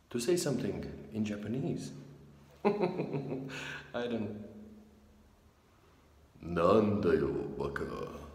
to say something in Japanese. I don't. なんだよ、バカ。